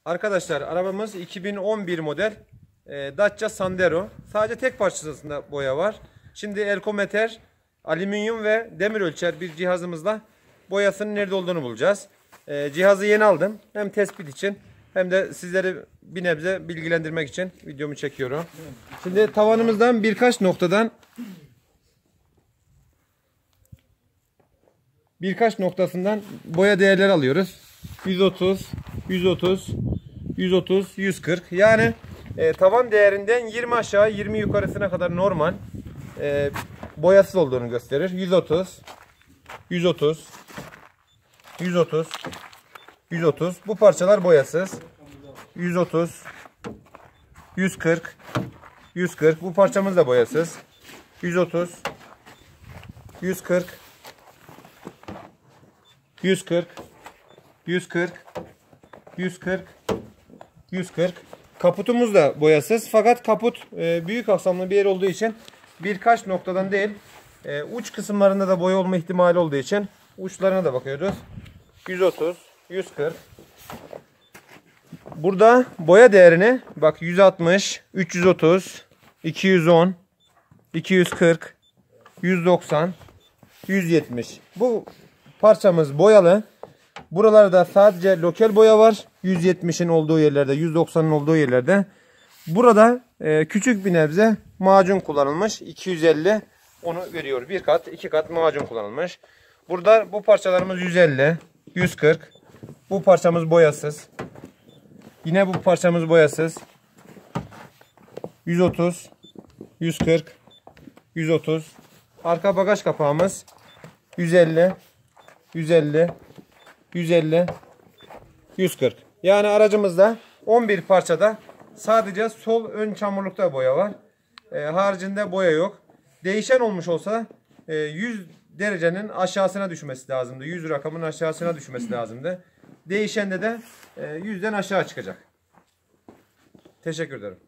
Arkadaşlar arabamız 2011 model Dacia Sandero. Sadece tek parçasında boya var. Şimdi Erkometer, alüminyum ve demir ölçer bir cihazımızla boyasının nerede olduğunu bulacağız. Cihazı yeni aldım. Hem tespit için hem de sizleri bir nebze bilgilendirmek için videomu çekiyorum. Şimdi tavanımızdan birkaç noktasından boya değerleri alıyoruz. 130, 130, 130, 140. Yani tavan değerinden 20 aşağı 20 yukarısına kadar normal boyasız olduğunu gösterir. 130, 130, 130, 130. Bu parçalar boyasız. 130, 140, 140. Bu parçamız da boyasız. 130, 140, 140, 140, 140, 140. Kaputumuz da boyasız. Fakat kaput büyük aksamlı bir yer olduğu için birkaç noktadan değil, uç kısımlarında da boya olma ihtimali olduğu için uçlarına da bakıyoruz. 130, 140. Burada boya değerini bak 160, 330, 210, 240, 190, 170. Bu parçamız boyalı. Buralarda sadece lokal boya var. 170'in olduğu yerlerde, 190'ın olduğu yerlerde. Burada küçük bir nebze macun kullanılmış. 250 onu veriyor. Bir kat, iki kat macun kullanılmış. Burada bu parçalarımız 150, 140. Bu parçamız boyasız. Yine bu parçamız boyasız. 130, 140, 130. Arka bagaj kapağımız 150, 150, 150, 140. Yani aracımızda 11 parçada sadece sol ön çamurlukta boya var. Haricinde boya yok. Değişen olmuş olsa 100 derecenin aşağısına düşmesi lazımdı. 100 rakamın aşağısına düşmesi lazımdı. Değişende de 100'den aşağı çıkacak. Teşekkür ederim.